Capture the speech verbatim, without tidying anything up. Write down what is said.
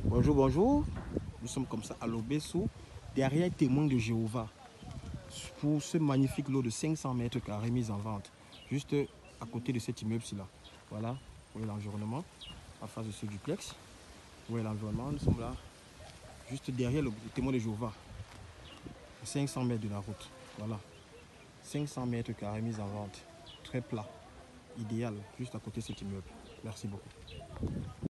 Bonjour, bonjour. Nous sommes comme ça à l'Obesso, derrière Témoin de Jéhovah, pour ce magnifique lot de cinq cents mètres carrés mis en vente, juste à côté de cet immeuble-ci là. Voilà, vous voyez l'environnement, en face de ce duplex. Vous voyez l'environnement, nous sommes là, juste derrière le Témoin de Jéhovah, cinq cents mètres de la route. Voilà, cinq cents mètres carrés mis en vente, très plat, idéal, juste à côté de cet immeuble. Merci beaucoup.